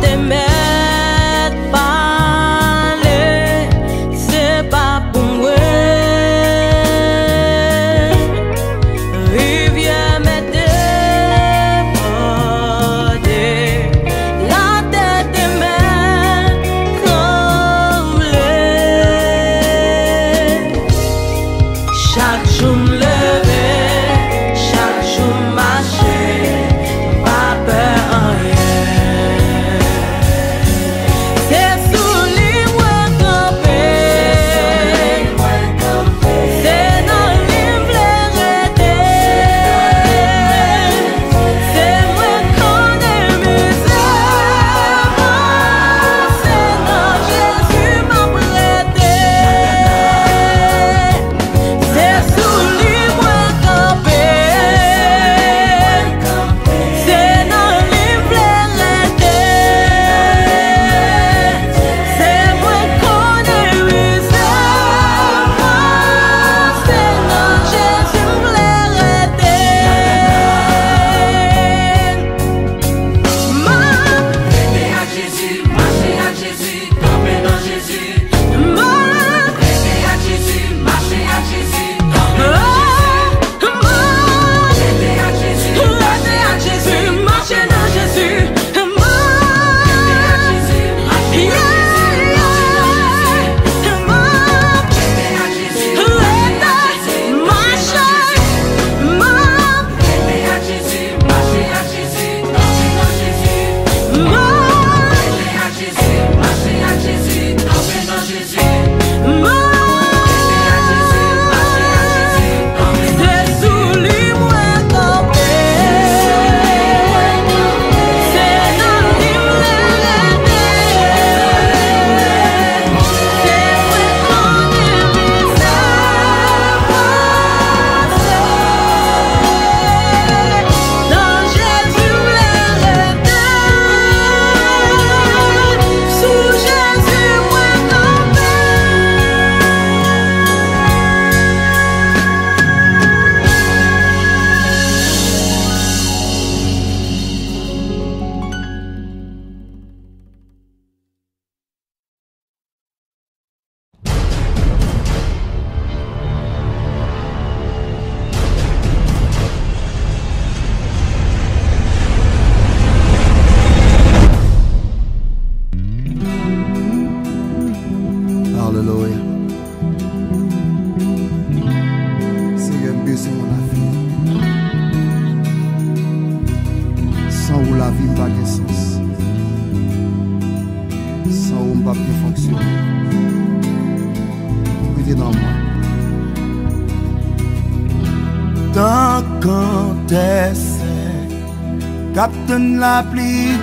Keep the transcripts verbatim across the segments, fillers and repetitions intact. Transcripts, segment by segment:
Captain la pluie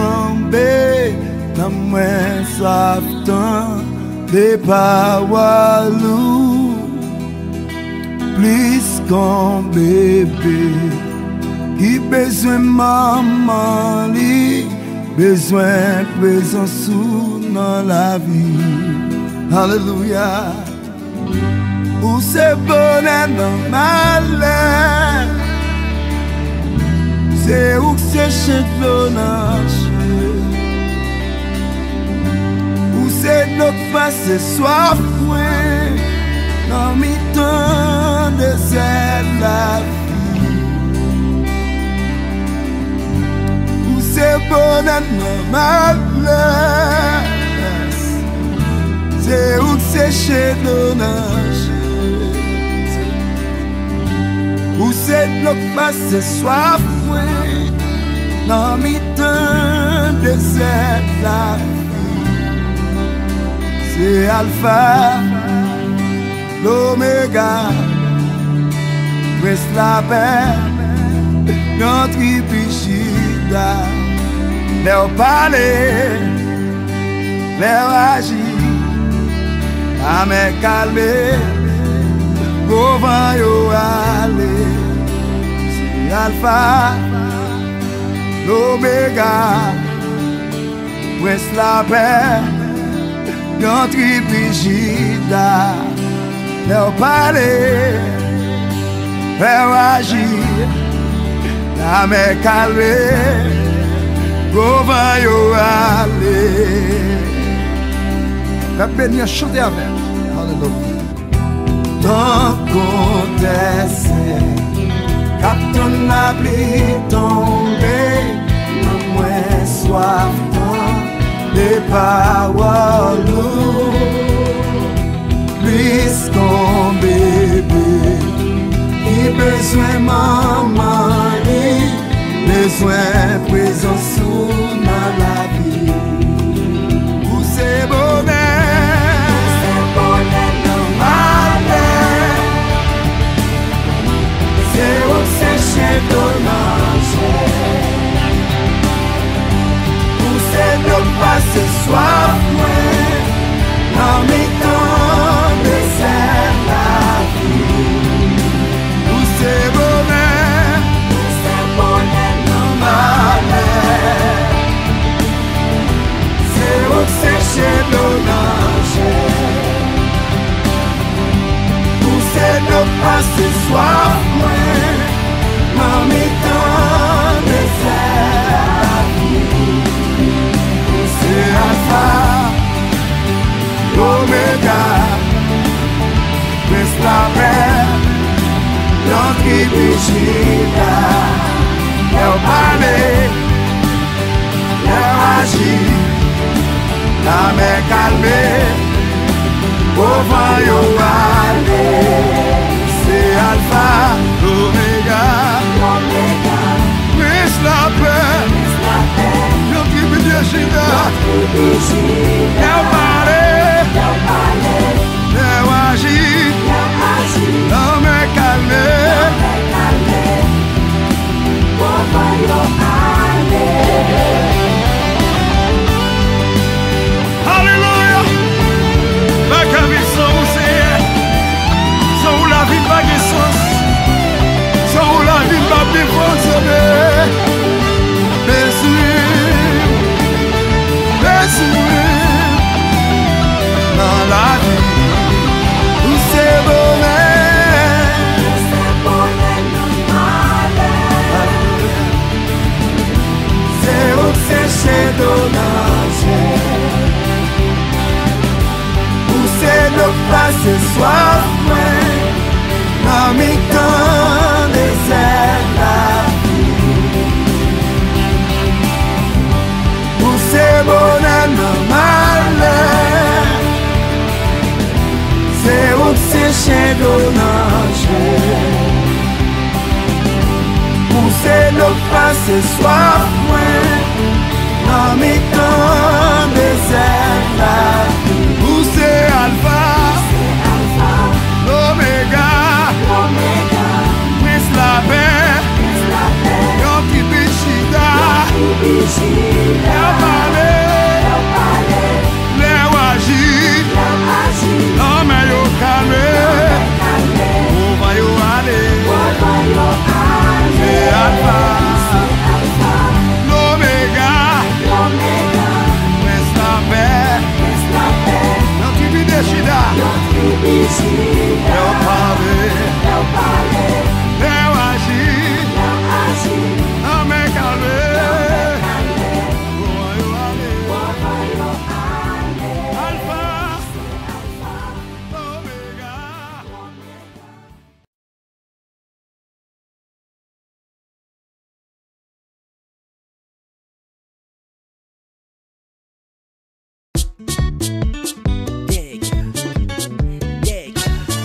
tombée, dans moins soif tant des parois plus qu'un bébé qui besoin maman li, besoin présence dans la vie. Alléluia. Où c'est bonheur dans malheur, c'est où c'est cheveux nager, où c'est notre face soif dans mi temps de cette la vie, où c'est bonheur dans malheur, c'est où c'est cheveux nager, où c'est notre face soif dans mi temps de cette la vie. C'est Alpha, l'Oméga, reste la paix, notre Bichida. Leur parler, leur agir, à me calmer, au vent yo aller. C'est Alpha, l'Oméga, prince la paix, notre Brigida. Leur parler, leur agir, la mer calmer, Govan yo ale. La béni chanter avec. Alléluia. Tant contesse, quand ton abri tombé, non moins soif tant les paroles, plus qu'on bébé, qui besoin maman, besoin présence dans la vie. Pour ces bonheurs, c'est bonheur normal. C'est où c'est chez dommage. Pour ces deux pas ce soir, dans mes temps de serre la vie. Pour ces bonheurs, c'est bonheur normal. C'est où c'est chez dommage. Pour ces deux pas ce soir, dans mes temps de serre la vie. C'est Alpha, l'Oméga, reste la paix, l'anti-vigila, leur parler, leur agir, la mer calmée, au vent yo aller. C'est Alpha, l'Oméga, reste la paix, l'anti-vigila, leur parler, leur agir, la mer calmée. Alléluia. Ma vie sans vous, c'est sans vous la vie pas de sens, sans vous la vie pas de fonctionner. Dans la vie, où c'est bonheur, c'est bonheur normal. C'est où c'est chez dommage. Où c'est le pas ce soir, dans mes temps des airs la vie. Où c'est bonheur normal. C'est où c'est chez dommage. Où c'est le pas ce soir, dans mes temps des airs la vie. Où c'est Alpha, l'Oméga, Prince la paix, l'anti-vigila, leur parler, leur agir, l'homme yo calme, où va yo aller. C'est Alpha, l'Oméga, Prince la paix, l'anti-vigila, leur parler, leur agir, l'homme calme. Dig, dig,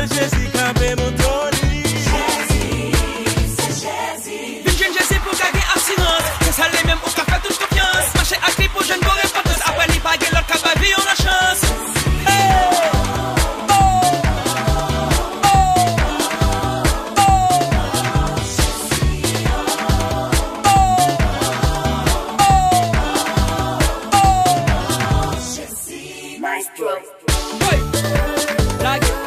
c'est Jésus qui a fait mon toni. Jésus, c'est Jésus. Une jeune Jésus pour gagner assurance. C'est ça les mêmes pour faire toute confiance. Marcher à clé pour jeune pour importance. Après les bagues, l'autre qui va vivre la chance. Hey! Maestro. Hey! Like it.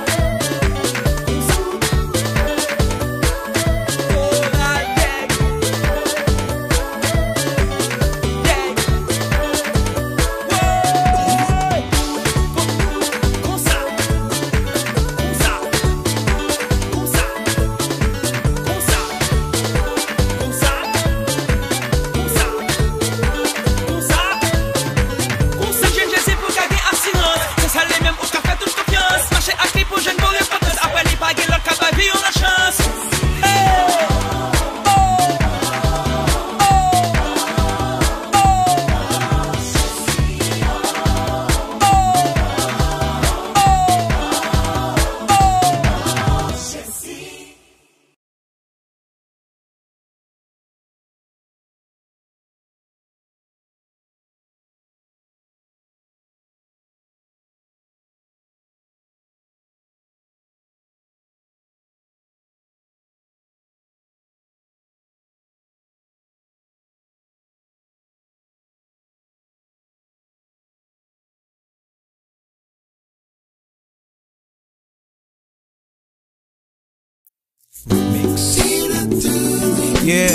Mix. Yeah.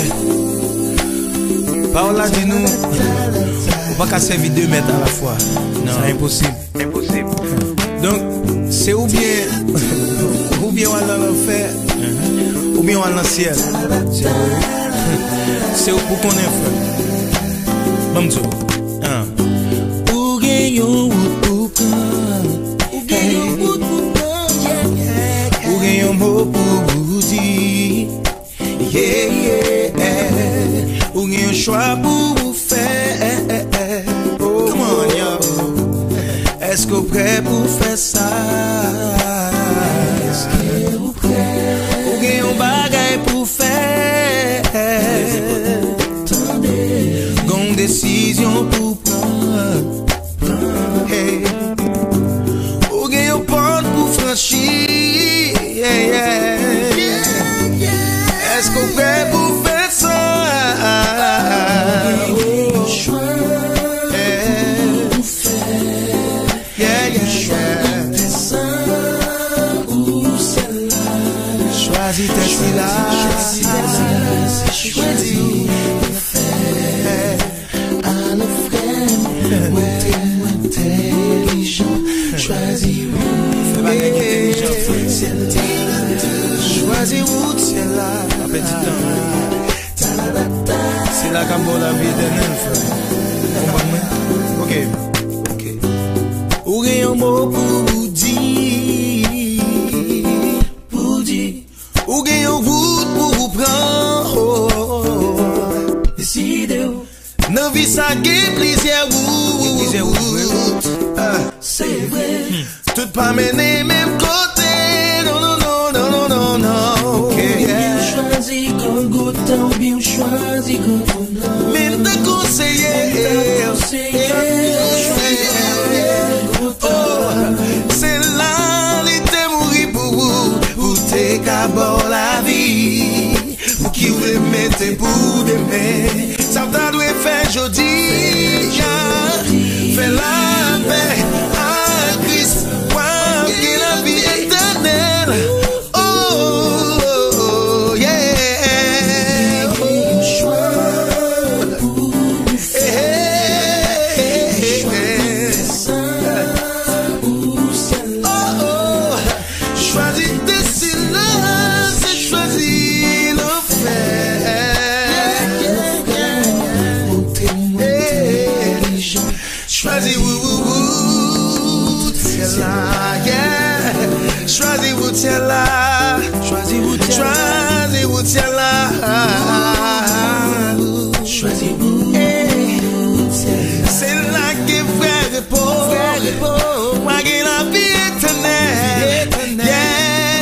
Par là, dis-nous, on va pas servir deux mètres à la fois. Non, c'est impossible. Impossible. Donc, c'est ou bien, ou bien on va dans l'enfer, ou bien on va dans le ciel. C'est où pour qu'on est fait. Bon, tu vois. Ou gagne ou pour quand, ou gagne ou pour quand, ou gagne un mot pour vous dire. Yeah, yeah. Ou gagne un choix pour vous faire. Oh, come on, yo. Est-ce que vous prêt pour faire ça? Est-ce que vous prêt? Ou gagne un bagay pour faire. Gon décision pour prendre. Hey. Ou gagne un porte pour franchir. Yeah, yeah. Est-ce que vous prêt pour faire ça? Choisis tes silences, choisis le faire à nos frères, ou t'es intelligent, choisis où, fais pas intelligent, choisis où t'es là, c'est là qu'à bon la vie éternelle, frère. Ok, ok. Ou rien un mot pour vous dire, pour dire. Ou gagne en route pour vous prendre. Oh, oh, oh. Décidez-vous. Dans vie ça gagne plusieurs routes. Ah, c'est vrai. Hmm. Tout pas mené même côté. Non, non, non, non, non, non, non. Ok. Bien choisi comme goutte, ou bien choisi comme non. Même de conseiller. C'est là, l'été mourir pour vous. Pour t'es qu'abord la vie. Pour qui vous mettez pour demain. Ça t'a dû faire jeudi. Fais la paix à Christ. Wow, qui la vie éternelle. Oh, oh, oh, yeah. Choisis où t'es là, yeah. Choisis où t'es là, choisis où t'es là, choisis où t'es là, choisis où c'est là que vrai repos, moi qui la vie éternelle, yeah,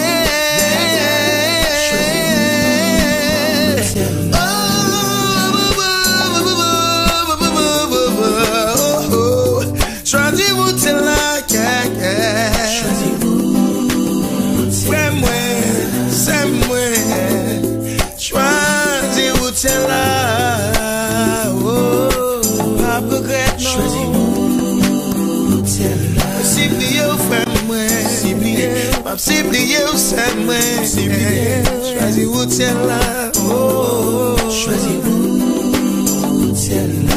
si prier au frère moi, si prier, m'a si prier au sœur moi, si prier, choisis où tiens là, oh, choisis où tiens là.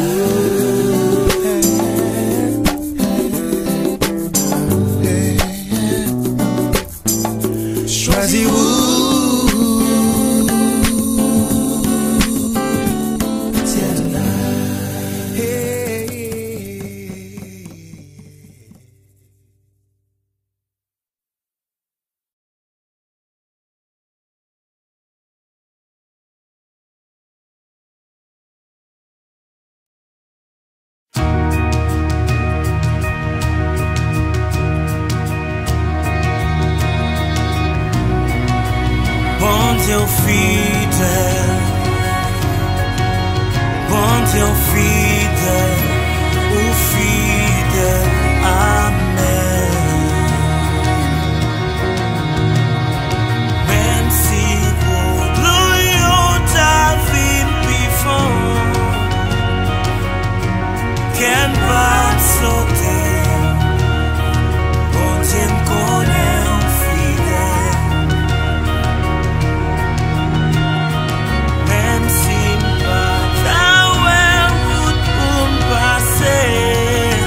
Choisis-vous. Bon Dieu fidèle, bon Dieu fidèle, ou fidèle, amen. Même si pour nous ta vie before, qu'elle va sauter, bon Dieu connaît un fidèle. Même si pas ta ouais route pour me passer,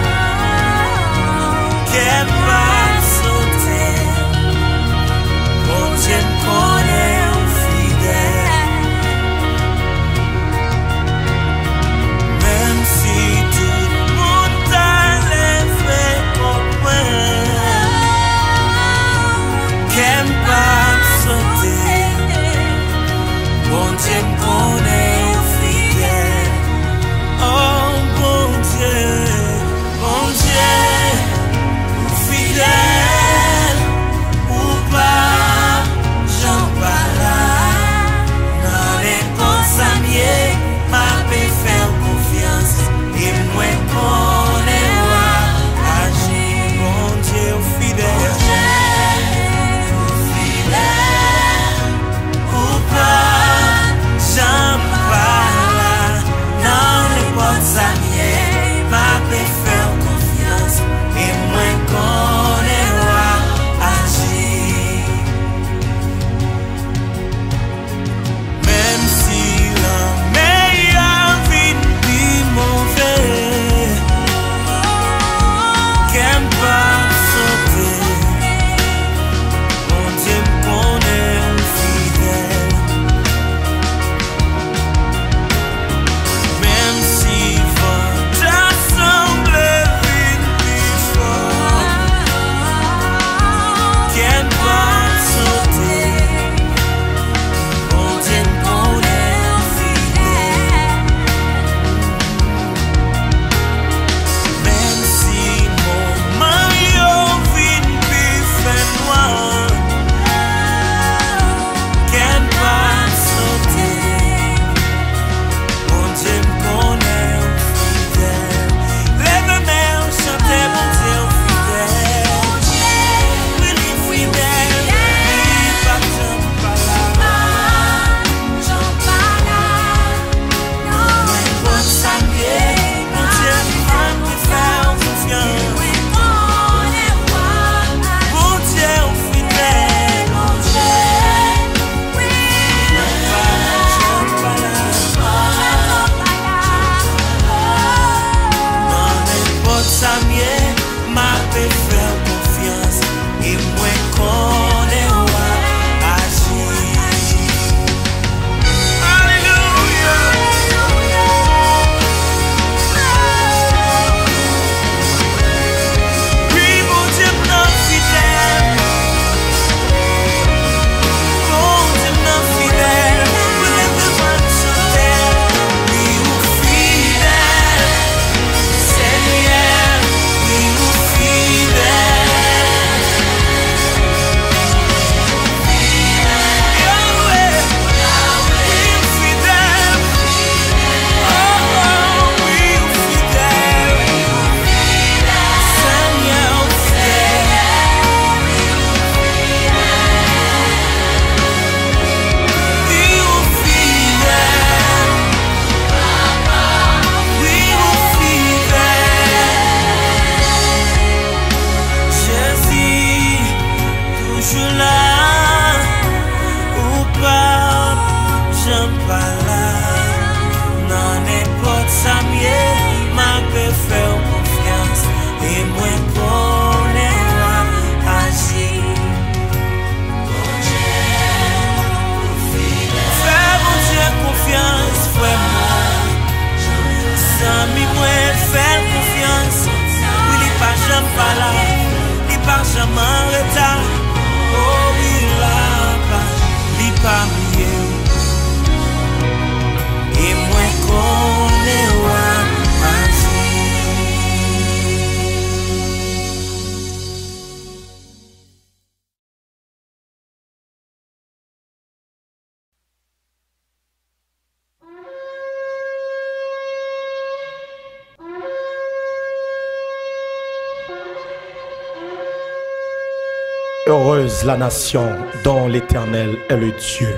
Heureuse la nation dont l'Éternel est le Dieu.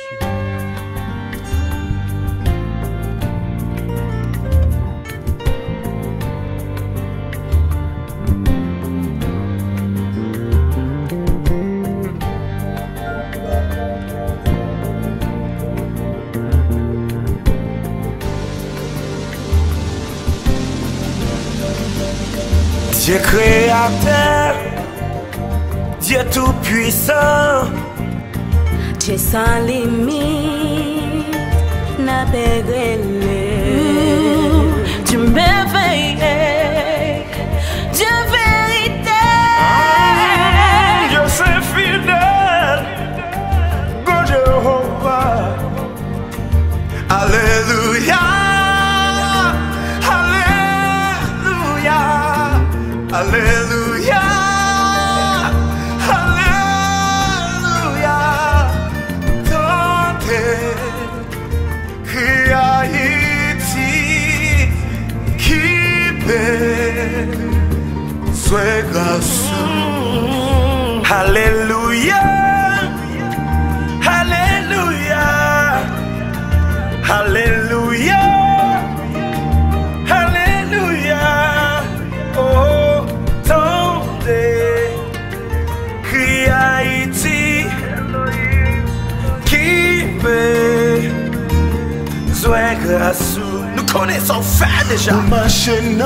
Dieu créateur, Dieu tout-puissant, Dieu sans limite, n'a pégrélé. Dieu merveilleux, Dieu vérité. Dieu c'est fidèle, God Jéhovah. Alléluia, Alléluia, Alléluia. Sois grâce. Alléluia, Alléluia, Alléluia, Alléluia. Oh, tendez, crie Haïti, qui peut, sois grâce. Nous connaissons fait déjà. Ma chaîne,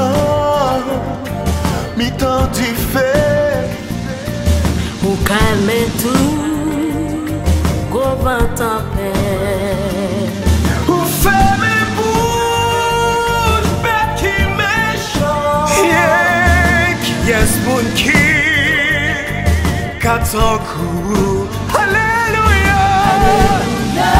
mi temps du fait. Pour calmer tout, gros vent tempête. Pour faire mes boules, bête qui méchant. Yeah, qui est bon qui, quatre ans court. Alléluia, Alléluia.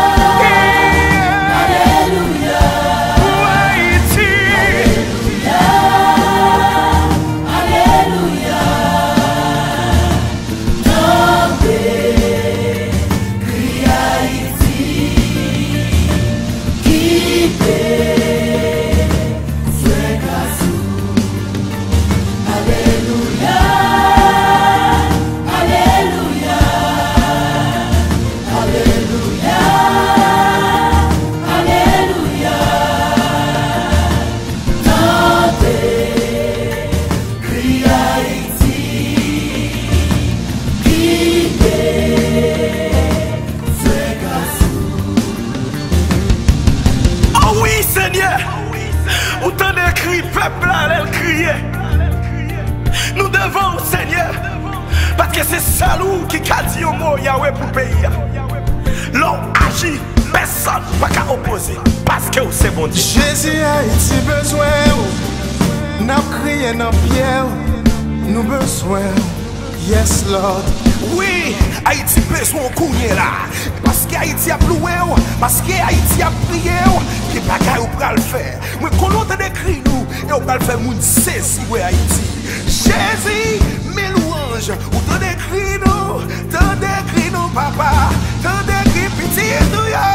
Autant de cris, peuple là, elle criait. Nous devons, Seigneur, parce que c'est Salou qui a dit au mot Yahweh pour le pays. L'on agit, personne ne peut pas opposer, parce que c'est bon Dieu. Jésus a été besoin, nous crié dans pierre, nous besoin. Yes, Lord. Oui, Haïti besoin de courir là. Parce que Haïti a ploué, parce que Haïti a prié, qui pas qu'à ou pas le faire. Mais quand on a décrit nous, et on va le faire, moun saisi ouais Haïti. Jésus, mes louanges, ou t'en décrit nous, t'en décrit nous, papa, t'en décrit pitié nous, yo.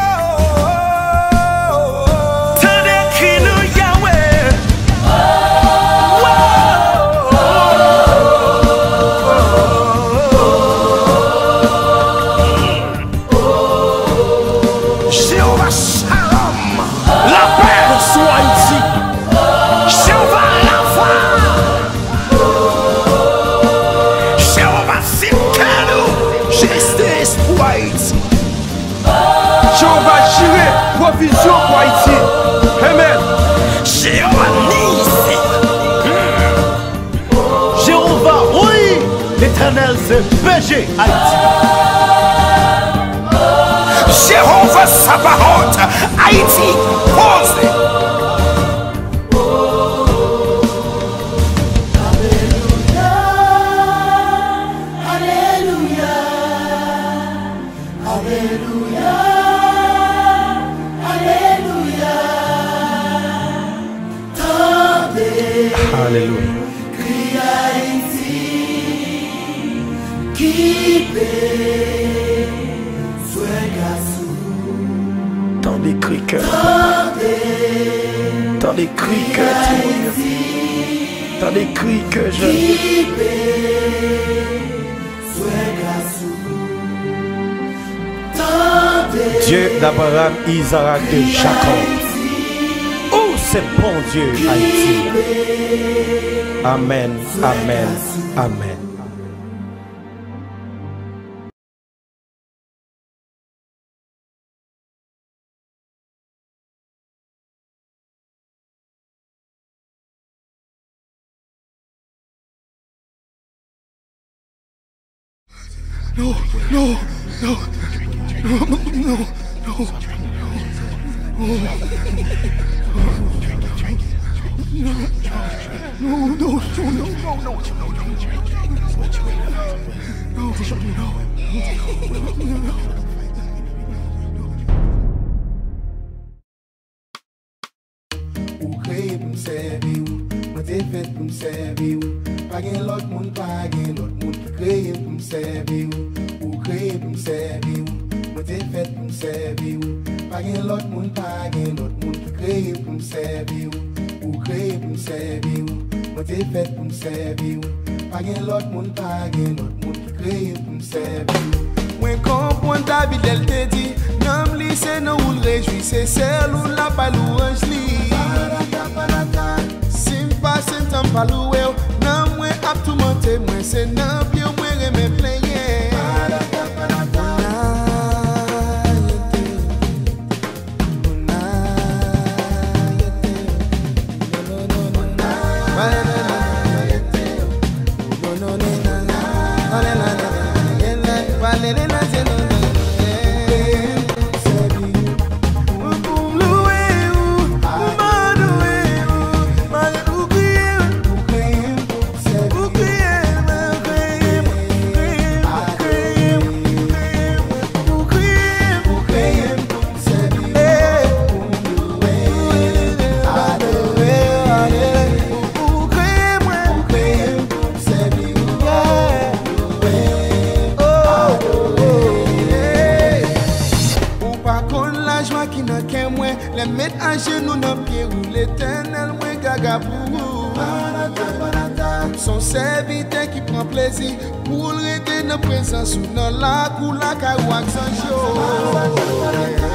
T'en décrit nous, Yahweh. Provision pour Haïti. Amen. Jéhovah Nissi. Jéhovah, oui, l'Éternel c'est berger Haïti. Jéhovah Sabaoth, Haïti, posé. Alléluia, Alléluia, Alléluia. Alléluia. Crie Haïti, qui paie, sois garçon. Tant des cris que, tant des cris que, tant des cris que je. Dieu d'Abraham, Isaac et Jacob. Oh, c'est bon Dieu, Haïti. Amen, amen, amen. No, no, no, no, no, no. No, no, no, no, no, no. Ou kreye pou m'servi ou, mwen te fet pou m'servi ou. Pa gen lot moun, pa gen lot moun ki kreye pou m'servi ou. Ou kreye pou m'servi ou, mwen te fet pou m'servi ou. Pa gen lot moun, pa gen lot moun ki kreye pou m'servi ou. Ou kreye pou m'servi ou, mwen te fet pou m'servi ou. Pa gen lot moun, pa gen lot moun ki kreye pou m'servi ou. Mwen kompon ta bidel te di, nan lise nan ou l'rejoui, se sel ou la pa louange li. Simpa sen tam pa louwe ou, nan mwen ap tou monte mwen, se nan pi ou mwen reme plenye. Les mettre à genoux dans pied ou l'éternel mwen gaga pour son serviteur qui prend plaisir pour rester dans présence ou dans la cour la carouac sans jour.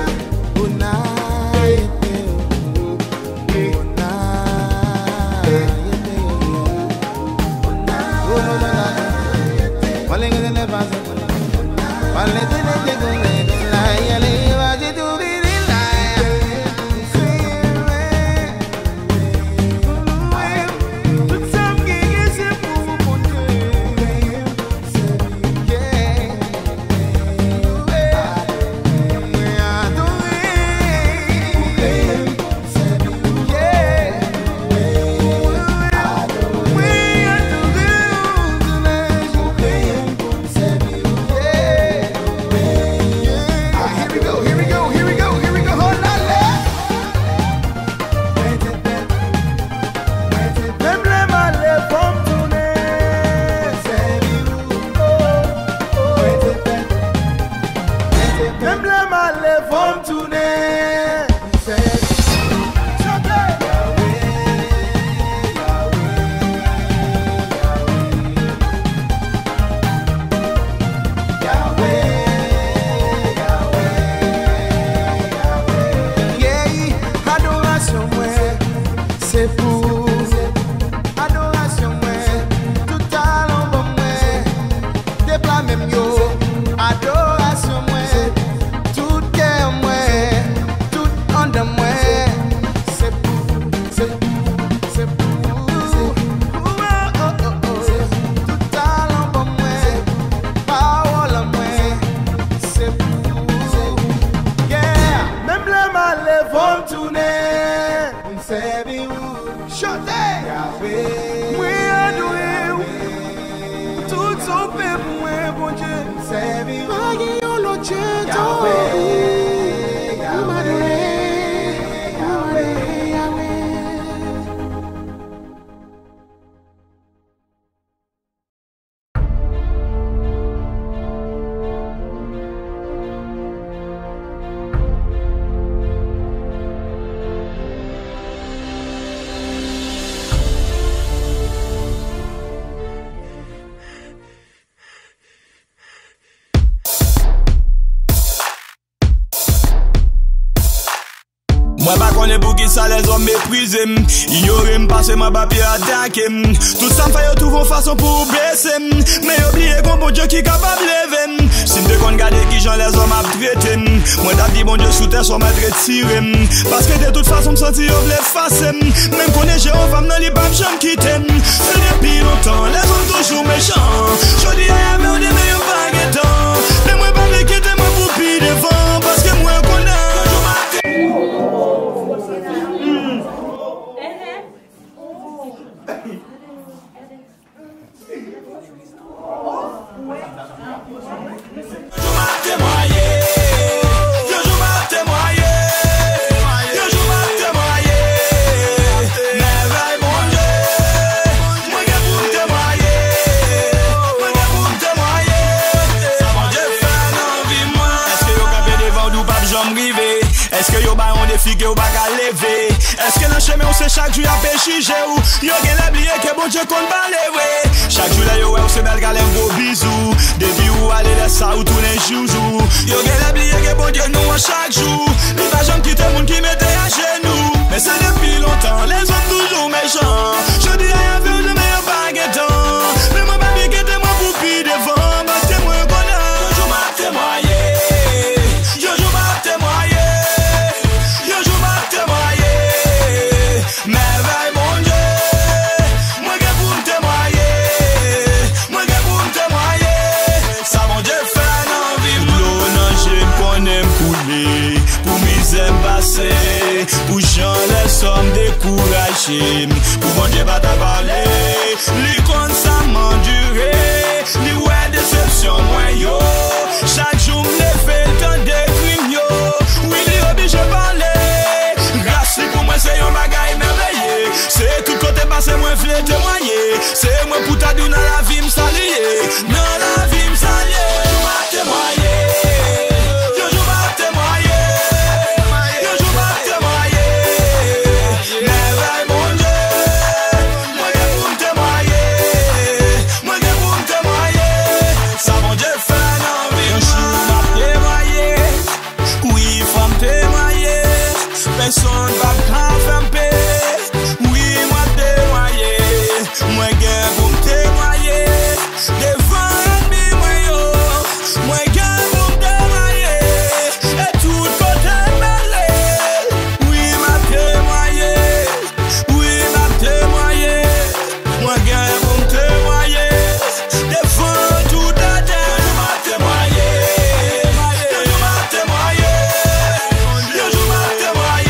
Moi pas connais pour qui ça les hommes méprisent. Ignorer m'passer ma papier attaqué. Tout ça m'fait trouver une façon pour baisser. Mais oubliez qu'on bon Dieu qui capable lever. Si me qu'on garder qui j'en les hommes a traité. Moi t'as dit bon Dieu sous terre soit m'être retiré. Parce que de toute façon me sentir au blé face. Même qu'on est j'ai une femme dans les babes j'aime quitter. C'est depuis longtemps les hommes toujours méchants. Je dis à mais on est meilleur pas guettant. Mais moi pas me quitter moi pour pire devant. Parce que moi qu'on a. Est-ce que yo ba on défi que yo ba ka lever? Est-ce que dans chemin on sait chaque jour a péchiger ou yo gen oublié que bon Dieu compte pas lever? Chaque jour là yo ouais on se bel galère gros bisous. Depuis ou aller là ça ou tous les jours. Yo gen oublié que bon Dieu nous à chaque jour. Li pas jamais quitter monde qui mettait à genoux. Mais c'est depuis longtemps les hommes toujours méchants. Je dis rien vu de meilleur baguettant. Mais moi pas bien quitter moi pour pire devant. Parce que moi qu'on a toujours m'a témoigné. Yo joue m'a témoigné. Merveille mon Dieu, moi que pour me témoigner, moi que pour me témoigner, ça mon Dieu fait dans vie. L'eau non j'aime qu'on aime couler, pour mes aimes passer, pour gens les sommes découragés, pour mon Dieu pas t'en parler, les constamment duré, les ouais déception moi yo, chaque jour me fait le temps de crimes yo, oui les obligé parler. Pour moi c'est un bagaille merveilleux. C'est tout côté passé moi v'lais témoigner. C'est moi pour t'adou dans la vie m'salier. Dans la vie m'salier. Yo m'a témoigné. Yo jou m'a témoigné. Yo jou m'a témoigné. Merveille mon Dieu. Moi que pour me témoigner. Moi que pour me témoigner. Ça mon Dieu fait dans vie. Yo jou m'a témoigné. Oui faut me témoigner. Personne va m'enfermer. Oui, moi témoigner. Moi gain pour me témoigner. Devant l'ennemi, moi yo. Moi gain pour me témoigner. Et tout côté mêlé. Oui, m'a témoigner. Oui, m'a témoigner. Moi gain pour me témoigner. Devant tout la terre. Yo m'a témoigné. Yo m'a témoigné. Yo m'a témoigné.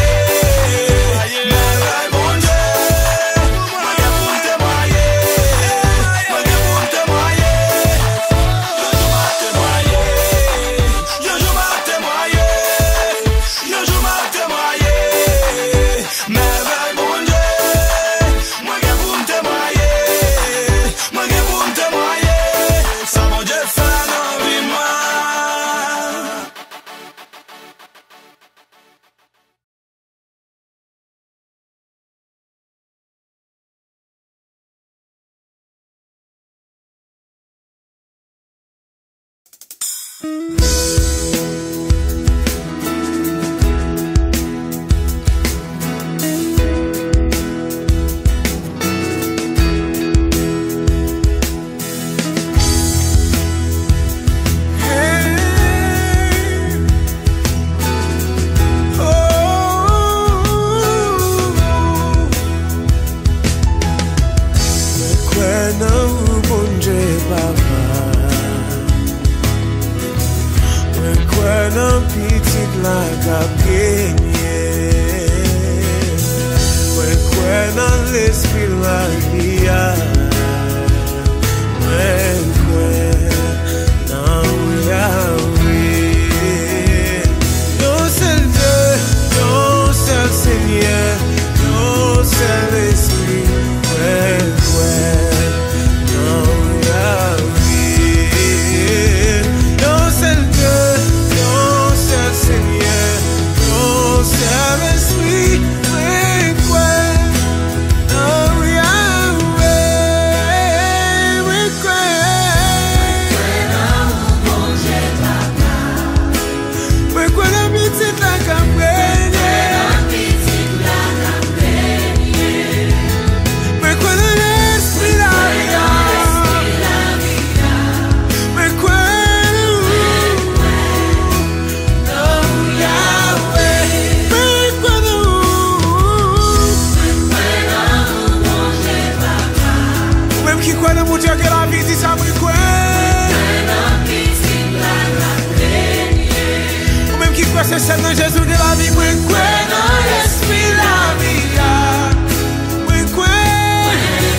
C'est dans Jésus de la vie, moi crois dans l'esprit la vie. Moi crois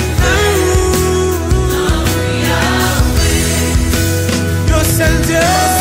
yo seul Dieu.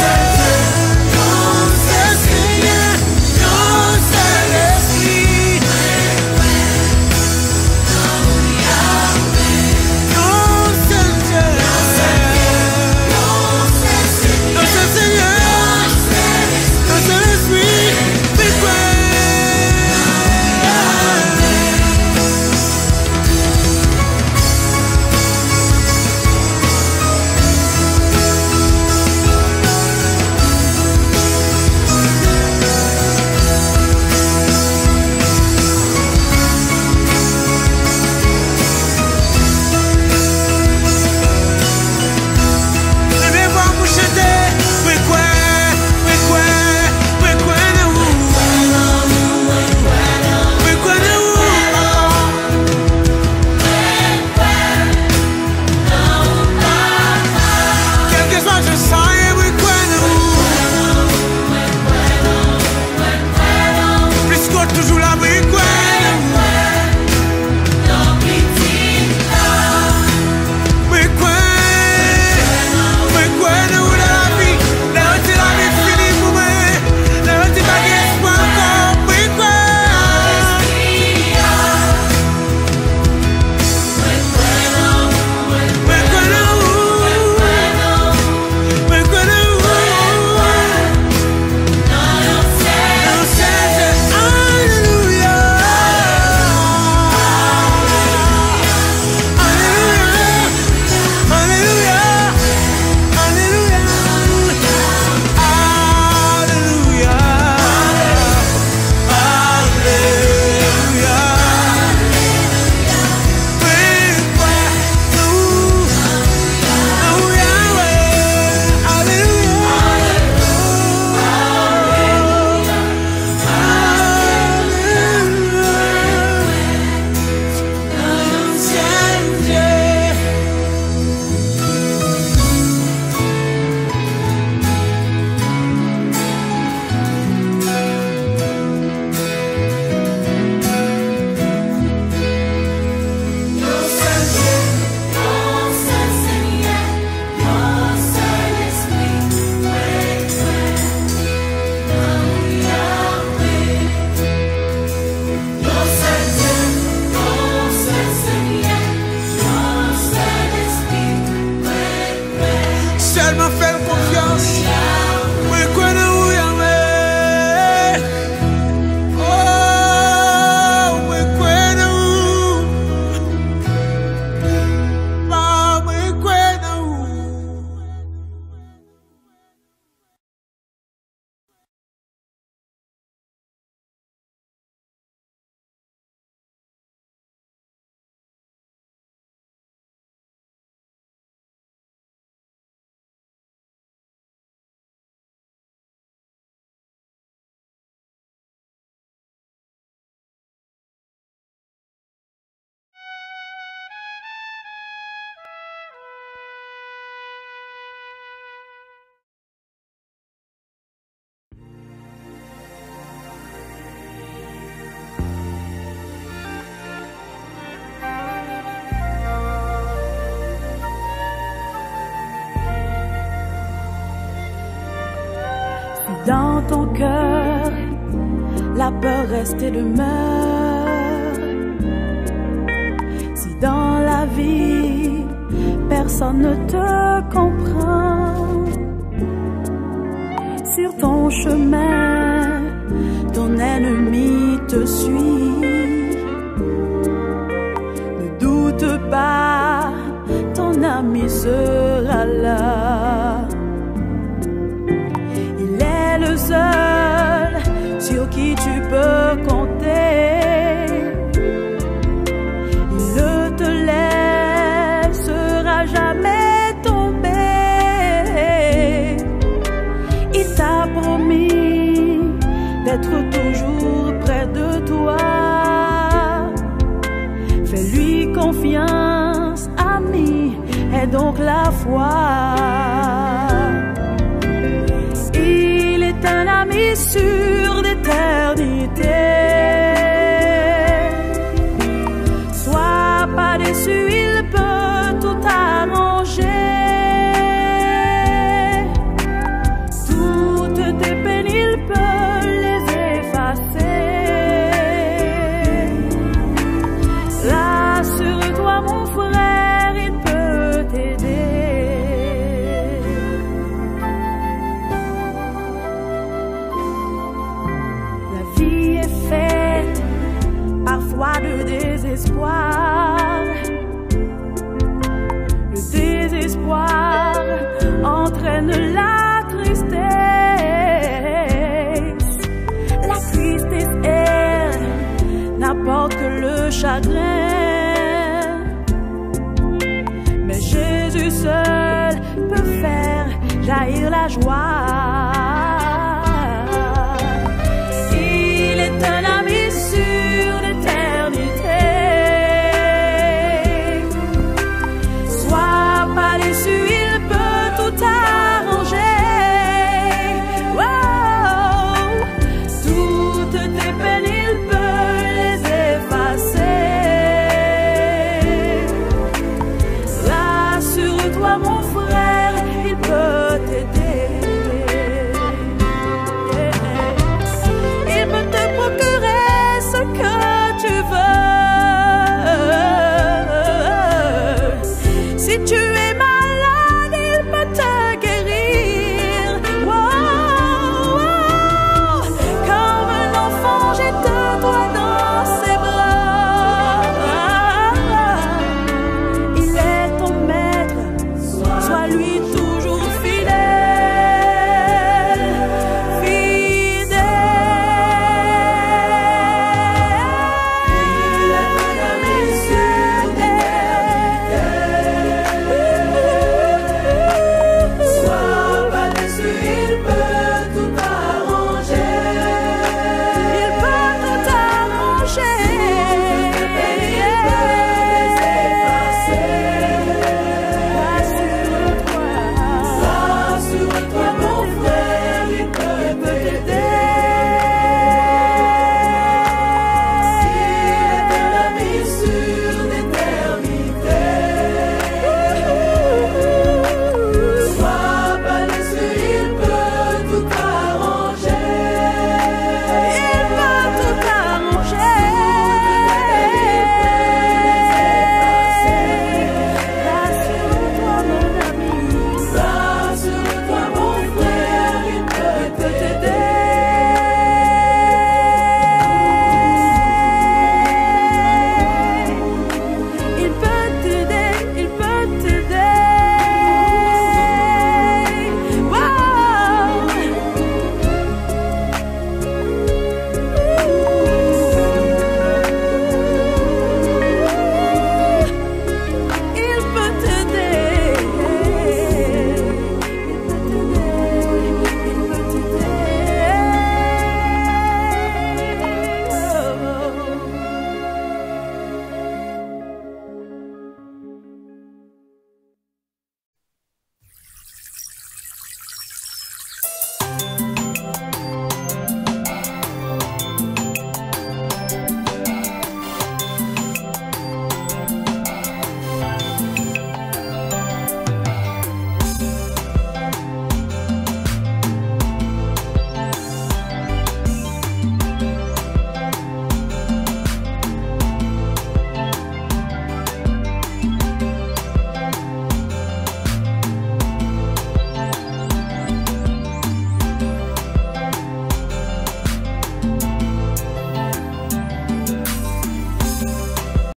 Dans ton cœur, la peur reste et demeure. Si dans la vie, personne ne te comprend, sur ton chemin, ton ennemi te suit. Ne doute pas, ton ami sera là. Le seul sur qui tu peux compter, il ne te laissera jamais tomber. Il t'a promis d'être toujours près de toi. Fais-lui confiance, ami, et donc la foi. Un ami sûr chagrin. Mais Jésus seul peut faire jaillir la joie. Il est un ami sur l'éternité. Sois pas déçu, il peut tout arranger. Wow. Toutes tes peines, il peut les effacer. Rassure-toi, mon frère, il peut t'aider. Il peut te procurer ce que tu veux. Si tu es malade, il peut te guérir. Wow, wow. Comme un enfant, jette-toi dans ses bras. Il est ton maître, sois lui